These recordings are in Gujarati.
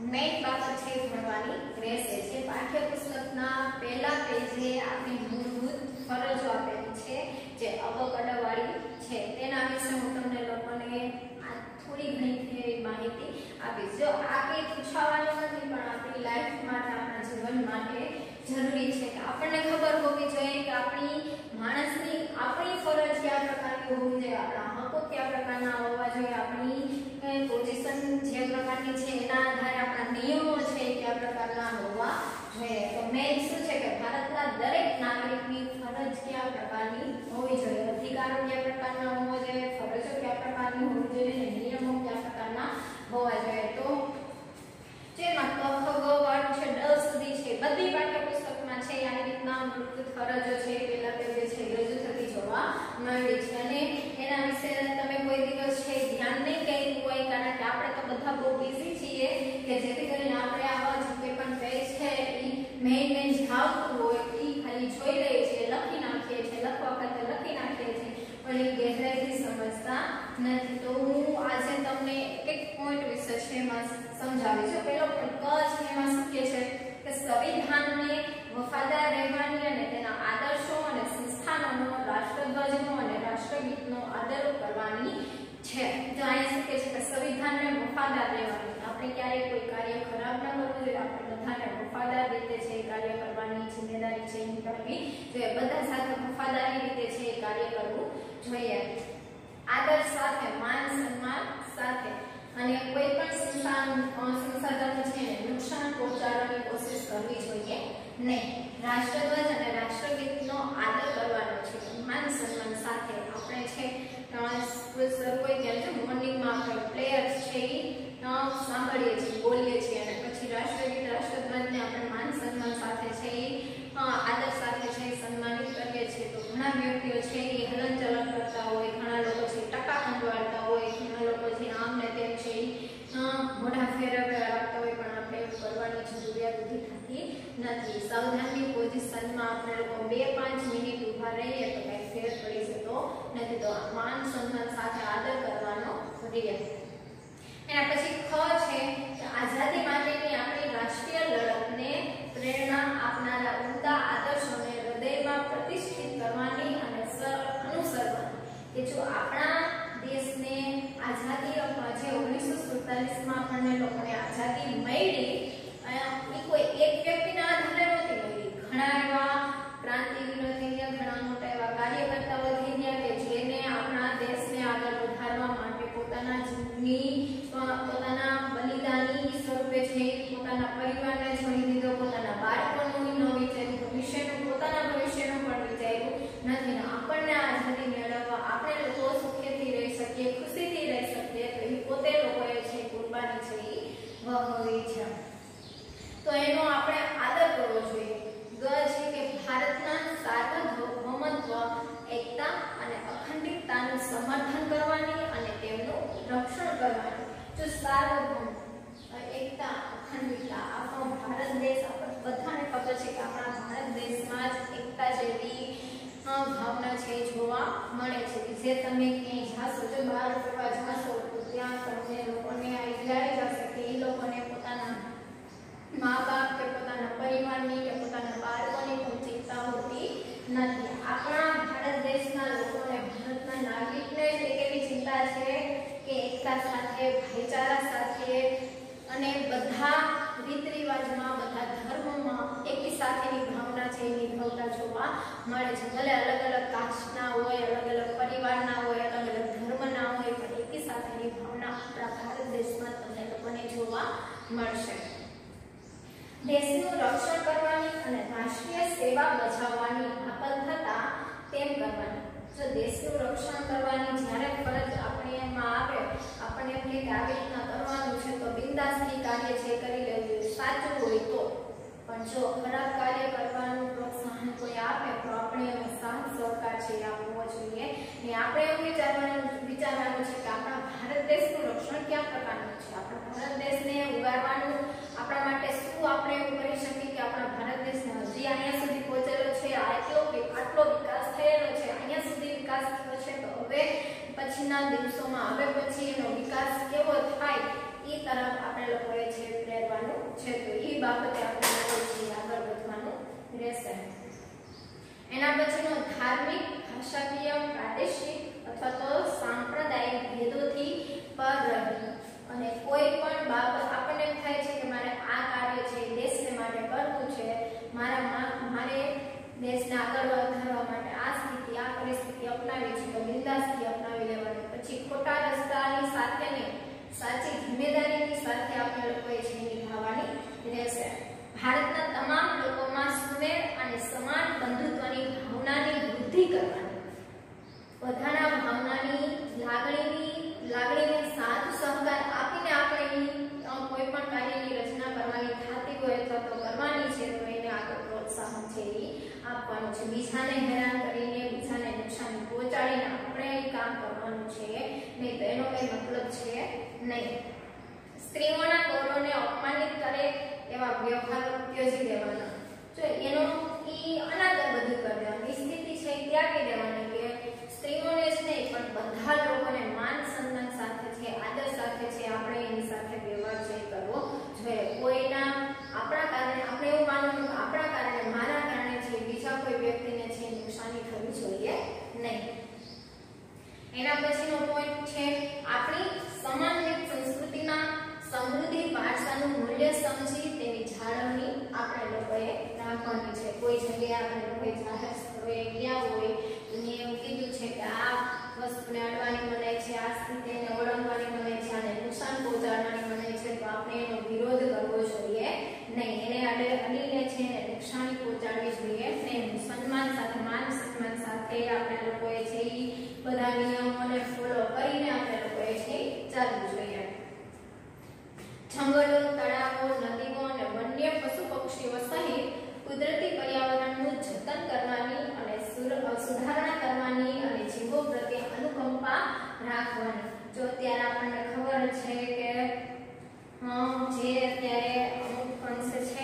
મેઇન બાબત છે ભણવાની રહેશે છે। પાઠ્યપુસ્તકના પહેલા પેજે આપણી મૂળભૂત ફરજો આપેલી છે જે અવકડવાળી છે, તેના વિશે હું તમને લોકોને થોડી ઘણી માહિતી આપીશ। જો આ કંઈ પૂછવાનું નથી પણ આપણી લાઈફ માટે, આપણા જીવન માટે જરૂરી છે કે આપણને ખબર હોવી જોઈએ કે આપણી માણસની આપણી ફરજ કયા પ્રકારની હોવી જોઈએ, આપણા હકો કયા પ્રકારના હોવા જોઈએ, આપણી પોઝિશન જે પ્રકારની છે એના આધારે આપણા નિયમો છે કયા પ્રકારના હોવા જોઈએ। તો મેઇન શું છે કે ભારતના દરેક નાગરિકની ફરજ કયા પ્રકારની હોવી જોઈએ, અધિકારો કયા પ્રકારના હોવા જોઈએ, ફરજો કયા પ્રકારની હોવી જોઈએ અને નિયમો કયા પ્રકારના હોવા જોઈએ। તો જેમાં ક ખ ગ વાળું છે ડ સુધી છે બધી પાઠ્યપુસ્તકમાં છે આવી રીતના મૂળભૂત ફરજો છે પહેલા પેજે છે રજૂ થતી જોવા મળી છે। અને એના વિશે તમે કોઈ દિવસ છે ધ્યાન નહીં કર્યું હોય કારણ કે આપણે તો બધા બહુ બિઝી છીએ કે જેથી કરીને આપણે આવા જે કોઈ પણ પેજ છે એ મેઇન જાવતું હોય એ ખાલી જોઈ લઈએ છીએ, લખી નાખીએ છીએ, લખવા વખતે લખી નાખીએ છીએ પણ એ ગહેરાઈથી સમજતા નથી। તો હું આજે તમને એક પોઈન્ટ વિશે છે એમાં સમજાવીશ। પહેલો પોઈન્ટ ક છે એમાં શું કહે છે કે સંવિધાનને વફાદાર રહેવાની અને તેના આદર્શો અને સંસ્થાનોનો, રાષ્ટ્રધ્વજનો અને રાષ્ટ્રગીતનો આદર કરવાની છે। તો અહીં શું કહે છે કે સંવિધાનને વફાદાર રહેવાની, આપણે ક્યારેય કોઈ કાર્ય ખરાબ ન કરવું જોઈએ, આપણે બધાને વફાદાર રીતે છે એ કાર્ય કરવાની જિમ્મેદારી છે એ કરવી જોઈએ, બધા સાથે વફાદારી રીતે છે એ કાર્ય કરવું જોઈએ, આદર સાથે, માન સન્માન સાથે, અને કોઈ પણ સંસાધનો છે એને નુકસાન પહોંચાડવાની કોશિશ કરવી જોઈએ નહીં। રાષ્ટ્રધ્વજ અને રાષ્ટ્રગીતનો આદર કરવાનો છે, માન સન્માન સાથે આપણે છે કોઈ ત્યાં મોર્નિંગમાં આપણે પ્લેયર્સ છે એ સાંભળીએ છીએ, બોલીએ છીએ અને પછી રાષ્ટ્રગીત, રાષ્ટ્રધ્વજને આપણે માન સન્માન સાથે છે એ આદર સાથે છે સન્માનિત કરીએ છીએ। તો ઘણા વ્યક્તિઓ છે એ હલનચલન કરતા હોય, ઘણા લોકો છે ટકા ખંડવાળતા હોય, ઘણા લોકો છે આમ ને તેમ છે મોઢા ફેરવ્યા રાખતા હોય પણ આપણે એવું કરવાની જરૂરિયાત ઊભી થતી નથી। સાવધાનની પોઝિશનમાં આપણે લોકો 2-5 મિનિટ ઊભા રહીએ તો કંઈ ફેર પડી જતો નથી। તો માન સન્માન સાથે આદર કરવાનો રહે। એના પછી ખ છે કે આઝાદી માટેની આપણી રાષ્ટ્રીય લડતને પ્રેરણા આપનારા ઉમદા આદર્શોને હૃદયમાં પ્રતિષ્ઠિત કરવાની અને અનુસરવાની। કે જો આપણા દેશને આઝાદી જે 1947માં આપણને લોકોને આઝાદી મળી એ કોઈ એક વ્યક્તિના આધારે નહોતી મળી, ઘણા એવા ક્રાંતિવીરો થઈ ગયા, ઘણા મોટા એવા કાર્યકર્તાઓ થઈ ગયા કે જેને આપણા દેશને આગળ વધારવા માટે પોતાના જીવની, પોતાના બલિદાની સ્વરૂપે છે પોતાના પરિવારને છોડી દીધો, પોતાના બાળકોનું ન વિચાર્યું, ભવિષ્યનું, પોતાના ભવિષ્યનું પણ વિચાર્યું નથી। આપણને આઝાદી મેળવવા, આપણે લોકો સુખેથી રહી શકીએ, ખુશીથી રહી શકીએ તો એ પોતે લોકોએ છે કુરબાની છે એ વહાવી છે, તો એનો આપણે આદર કરવો જોઈએ। ગ છે કે ભારતના સાર્વભૌમત્વ, એકતા અને અખંડિતતાનું સમર્થન કરવાની અને તેમનું રક્ષણ કરવાની। જો સાર્વભૌમ, એકતા, અખંડિતતા, આપણો ભારત દેશ, આપણે બધાને ખબર છે કે આપણા ભારત દેશમાં જ એકતા જેવી ભાવના છે જોવા મળે છે કે જે તમે ક્યાંય જાશો, જો બહાર ફરવા જાશો તો ત્યાં તમને લોકોને આઈડિયા આવી જશે કે એ લોકોને પોતાના મા બાપ કે પોતાના પરિવારની કે પોતાના બાળકોની કોઈ ચિંતા હોતી નથી। આપણા ભારત દેશના લોકોને, ભારતના નાગરિકને એક એવી ચિંતા છે કે એકતા સાથે, ભાઈચારા સાથે અને બધા રીત રિવાજમાં, બધા ધર્મોમાં એકી સાથેની ભાવના છે એ નિભાવતા જોવા મળે છે। ભલે અલગ અલગ કાસ્ટના હોય, અલગ અલગ પરિવારના હોય, અલગ અલગ ધર્મના હોય પણ એકી સાથેની ભાવના આપણા ભારત દેશમાં તમને લોકોને જોવા મળશે। દેશનું રક્ષણ કરવાની અને રાષ્ટ્રીય સેવા બજાવવાની હાકલ થતા તેમ કરવાની। જો દેશનું રક્ષણ કરવાની જ્યારે ફરજ આપણે એમાં આવે, આપણને એમ કે આવી રીતના કરવાનું છે તો બિંદાસથી કાર્ય છે કરી લેવું જોઈએ, સાચું હોય તો। પણ જો ખરાબ કાર્ય કરવાનું પ્રોત્સાહન કોઈ આપે તો આપણે એનો સાથ સહકાર છે આપવો જોઈએ ને આપણે એમ વિચારવાનું છે કે આપણા ભારત દેશનું રક્ષણ કયા પ્રકારનું છે, આપણા ભારત દેશને ઉગારવાનું આપણા માટે શું આપણે એવું કરી શકીએ કે આપણા ભારત દેશને હજી અહીંયા સુધી પહોંચેલો છે, આટલો વિકાસ થયેલો છે, અહીંયા સુધી વિકાસ થયો છે તો હવે પછીના દિવસોમાં, હવે પછી એનો વિકાસ કેવો થાય એ તરફ આપણે લોકોએ છે પ્રેરવાનું છે, તો એ બાબતે આપણે આગળ વધવાનું રહેશે. એના પછીનો ધાર્મિક, ભાષાકીય, પ્રાદેશિક અથવા તો સાંપ્રદાયિક ભેદોથી પર રહી અને કોઈ પણ બાબત આપણને એમ થાય છે કે મારે આ કાર્ય છે દેશને માટે કરવું છે, મારે દેશને આગળ વધારવા માટે આ સ્થિતિ, આ પરિસ્થિતિ અપનાવી છે, તો બિંદાસથી અપનાવી લેવાની. પછી ખોટા રસ્તાની સાથે નહીં, સાચી જિમ્મેદારીની સાથે આપણે લોકોએ છે નિભાવવાની રહેશે. ભારતના તમામ લોકોમાં સુમેળ અને સમાન બંધુત્વની ભાવનાની વૃદ્ધિ કરવાની, બધાના ભાવનાની લાગણીને સાથ સહકાર આપીને આપણે કોઈ પણ કાર્યની રચના કરવાની થતી હોય અથવા તો કરવાની છે, તો એને આગળ પ્રોત્સાહન છે એ આપવાનું છે. બીજાને હેરાન કરીને, બીજાને નુકસાન પહોંચાડીને આપણે એ કામ કરવાનું છે નહીં, તો એનો કઈ મતલબ છે નહીં. સ્ત્રીઓના ગૌરવને અપમાનિત કરે એવા વ્યવહારો ત્યજી દેવાના. જો એનો અનાદર બધું કરી દેવાની સ્થિતિ છે એ ત્યાગી દેવાની કે સ્ત્રીઓને જ નહીં પણ બધા લોકોને માન સન્માન સાથે છે, આદર સાથે છે આપણે એની સાથે વ્યવહાર છે કરવો જોઈએ. કોઈના આપણા કારણે આપણે એવું માનવું કે આપણા કારણે, મારા કારણે છે બીજા કોઈ વ્યક્તિને છે નુકસાની થવી જોઈએ નહીં. એના પછીનો પોઈન્ટ છે આપણી સમાનહિત સંસ્કૃતિના સમૃદ્ધિ વારસાનું મૂલ્ય સમજી તેની જાળવણી આપણે લોકોએ રાખવાની છે. કોઈ જગ્યાએ આપણે લોકોએ જાહેર સ્થળોએ ગયા હોય અને એવું કીધું છે કે આ વસ્તુને અડવાની મનાય છે, આ સ્થિતિને ઓળંગવાની મનાય છે, આને નુકસાન પહોંચાડવાની મનાય છે, તો આપણે એનો વિરોધ કરવો જોઈએ નહીં. એને અડીને છે એને નુકસાની પહોંચાડવી જોઈએ નહીં. સન્માન સાથે, માન સન્માન સાથે આપણે લોકોએ છે એ બધા નિયમોને ફોલો કરીને આપણે લોકોએ છે ચાલવું જોઈએ. જંગલો, તળાવો, નદીઓ અને વન્ય પશુ પક્ષીઓ સહિત કુદરતી પર્યાવરણનું જતન કરવાની અને સુધારણા કરવાની અને જીવો પ્રત્યે અનુકંપા રાખવાની. જો અત્યારે આપણને ખબર છે કે જે અત્યારે અમુક અંશે છે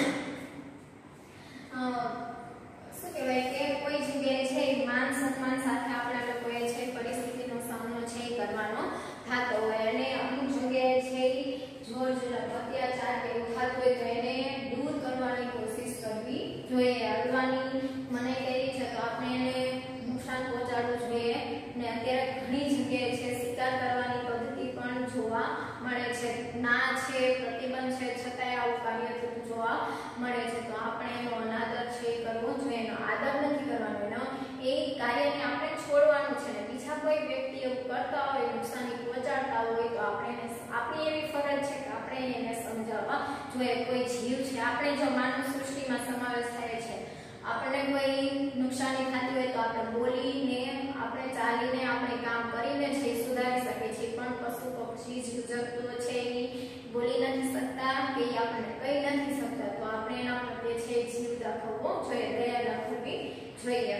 શું કહેવાય કે કોઈ જગ્યાએ છે માન સન્માન સાથે આપણા લોકોએ છે પરિસ્થિતિનો સામનો છે કરવાનો થતો હોય અને અમુક જગ્યાએ છે જોર જુલમ, અત્યાચાર કે એવું થતું હોય તો એને દૂર કરવાની કોશિશ કરવી જોઈએ. અડવાની મનાઈ કરી છે તો આપણે એને નુકસાન પહોંચાડવું જોઈએ. ને અત્યારે ઘણી જગ્યાએ છે શિકાર કરવાની પદ્ધતિ પણ જોવા મળે છે. ના છે પ્રતિબંધ છે છતાંય આવું કાર્ય થતું જોવા મળે છે, તો આપણે એનો અનાદર છે કરવો જોઈએ. એનો આદર નથી કરવાનો, એનો એ કાર્યને આપણે છોડવાનું છે. ને બીજા કોઈ વ્યક્તિ એવું કરતા હોય, નુકસાની પહોંચાડતા હોય તો આપણે આપણી એવી ફરજ છે કે આપણે એને સમજાવવા જોઈએ. કોઈ જીવ છે, આપણે જો માનવ સૃષ્ટિમાં સમાવેશ થાય છે, આપણને કોઈ નુકસાની થતી હોય તો આપણે બોલીને, આપણે ચાલીને, આપણે કામ કરીને છે સુધારી શકીએ છીએ. પણ પશુ પક્ષી જીવજંતુઓ છે એ બોલી નથી શકતા કે આપણે કહી નથી શકતા, તો આપણે એના પ્રત્યે છે જીવ દાખવવો જોઈએ, દયા દાખવવી જોઈએ.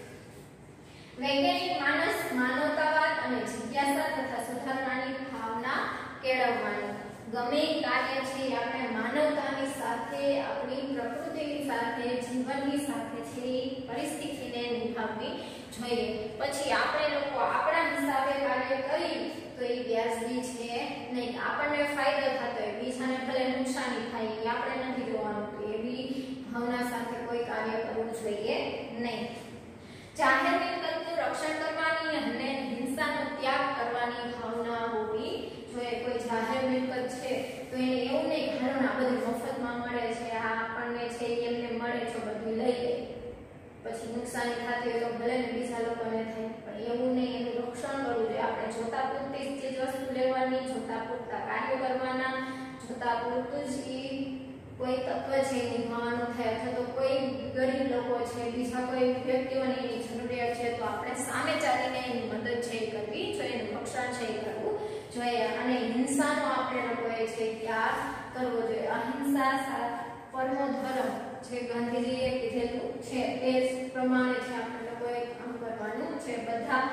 વૈજ્ઞાનિક માનસ માનવતાવાદ અને જિજ્ઞાસા તથા સુધારણાની ભાવના કેળવવાની. ગમે કાર્ય છે આપણે માનવતાની સાથે, આપણી પ્રકૃતિની સાથે, જીવનની સાથે છે પરિસ્થિતિને નિભાવવી જોઈએ. પછી આપણે લોકો આપણા હિસાબે કાર્ય કરી તો એ વ્યાજબી છે નહીં. આપણને ફાયદો થતો હોય, બીજાને ભલે નુકસાની થાય એ આપણે નથી જોવાનું, તો એવી ભાવના સાથે કોઈ કાર્ય કરવું જોઈએ નહીં. જાહેર મિલકતનું રક્ષણ કરવાની અને હિંસાનો ત્યાગ કરવાની ભાવના હોવી જોઈએ. કોઈ જાહેર મિલકત છે તો એને એવું નહીં કે આ બધું મફતમાં મળે છે, આ આપણને છે એમને મળે છે, બધું લઈ લે, પછી નુકસાની થતી હોય તો ભલે ને બીજા લોકોને થાય, પણ એવું નહીં, એનું રક્ષણ કરવું જોઈએ. આપણે જોતા પૂરતી જ વસ્તુ લેવાની, જોતા પૂરતા કાર્યો કરવાના, જોતા પૂરતું જ કોઈ તત્વ છે નિભાવવાનું થાય અથવા તો કોઈ ગરીબ લોકો છે, બીજા કોઈ વ્યક્તિઓને એની જરૂરિયાત છે, તો આપણે સામે ચાલીને એની મદદ છે કરવી જોઈએ, એનું રક્ષણ છે કરવું જોઈએ. અને હિંસાનો આપણે લોકોએ છે ત્યાગ કરવો જોઈએ. અહિંસા પરમો ધર્મ જે ગાંધીજીએ કીધેલું છે તે પ્રમાણે છે આપણે લોકોએ કામ કરવાનું છે. બધા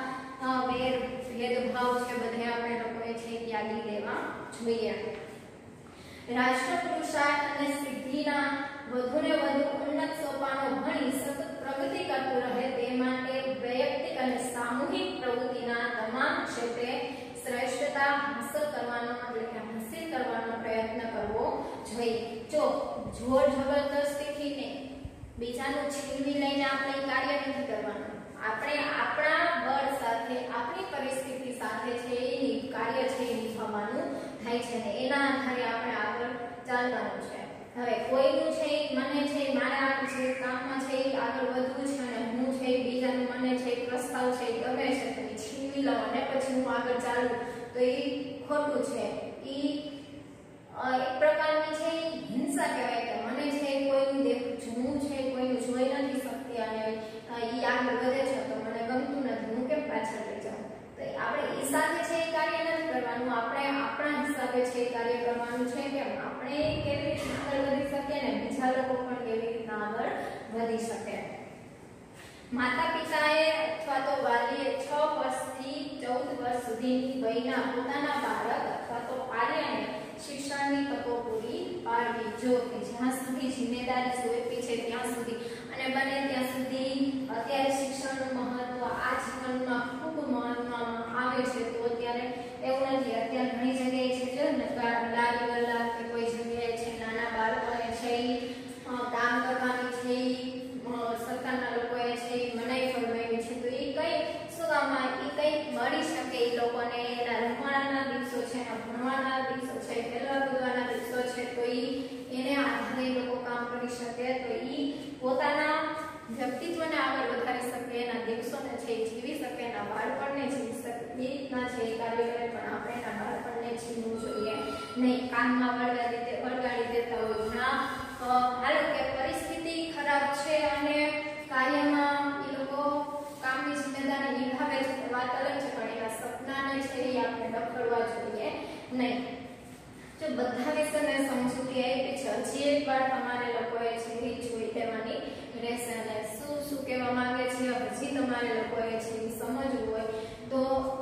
ભેદભાવ છે બધે આપણે લોકોએ છે ત્યાગી દેવા જોઈએ. રાષ્ટ્ર પુરુષાર્થ અને સિદ્ધિના વધુને વધુ ઉન્નત સોપાનો ભણી સતત પ્રગતિ કરતું રહે તે માટે વૈયક્તિક અને સામૂહિક પ્રવૃત્તિના તમામ ક્ષેત્રે શ્રેષ્ઠતા હાંસલ કરવાનો પ્રયત્ન કરવો જોઈએ. જોર જબરદસ્તીથી ને બીજાનું છીનવી લઈને આપણે કાર્ય નથી કરવાનું. આપણે આપણા બળ સાથે આપણી પરિસ્થિતિ સાથે છે એ કાર્ય છે એ નિભાવવાનું થાય છે ને એના આધારે આપણે આગળ ચાલવાનું છે. હવે કોઈનું છે મને છે મારા જે કામમાં છે એ આગળ વધવું છે અને હું છે બીજાનું મને છે પ્રસ્તાવ છે ગમે છે તો એ છીનવી લઉં અને પછી હું આગળ ચાલું તો એ ખોટું છે. એ એક પ્રકારની છે હિંસા કહેવાય કે મને છે કોઈનું હું છે કોઈનું જોઈ નથી શકતી અને એ આગળ વધે છે તો મને ગમતું નથી, હું કેમ પાછળ રહી જાઉં. તો આપણે એ સાથે છે એ કાર્ય નથી કરવાનું. આપણે આપણા હિસાબે છે એ કાર્ય કરવાનું છે કે આપણે કેવી રીતે આગળ વધી શકીએ ને બીજા લોકો પણ કેવી રીતના આગળ વધી શકે. માતા પિતાએ અથવા તો વાલીએ 6 વર્ષથી 14 વર્ષ સુધીની વયના પોતાના બાળક અથવા તો આર્યને શિક્ષણની તકો પૂરી પાડવી. જો કે જ્યાં સુધી જિમ્મેદારી સોંપી છે ત્યાં સુધી અને બને ત્યાં સુધી અત્યારે શિક્ષણનું મહત્વ આ જીવનમાં ખૂબ મહત્વમાં આવે છે. તો અત્યારે એવું નથી, અત્યારે ઘણી જગ્યાએ છે જો ને લારી ગલ્લા કે કોઈ જગ્યાએ છે નાના બાળકોને છે કામ કરવાની છે સરકારના લોકોએ છે મનાઈ ફરમાવી છે. તો એ કઈ શું કામમાં એ કઈ મળી શકે એ લોકોને એના રમવાના દિવસો છે એના ભણવાના દિવસો છે ખેલવા કૂદવાના દિવસો છે તો એને આધારે લોકો કામ કરી શકે તો એ પોતાના વ્યક્તિત્વને આગળ વધારી શકે એના દિવસોને છે જીવી શકે એના બાળપણને જીવી શકે એ રીતના છે એ કાર્ય કરે. પણ આપણે એના બાળપણને જીવવું જોઈએ નહીં. કામમાં વળગાડી દેતા હોય ઘણા હાલો કે પરિસ્થિતિ ખરાબ છે અને કાર્યમાં એ લોકો કામની જિમ્મેદારી નિભાવે છે તો વાત અલગ છે, પણ એના સપનાને છે એ આપણે ડફડવા જોઈએ નહીં. જો બધા વિષયને સમજૂતી આપી છે હજી એક વાર તમારે લોકોએ છે એ જોઈ લેવાની રહેશે અને શું કહેવા માંગે છે હજી તમારે લોકોએ છે એ સમજવું હોય તો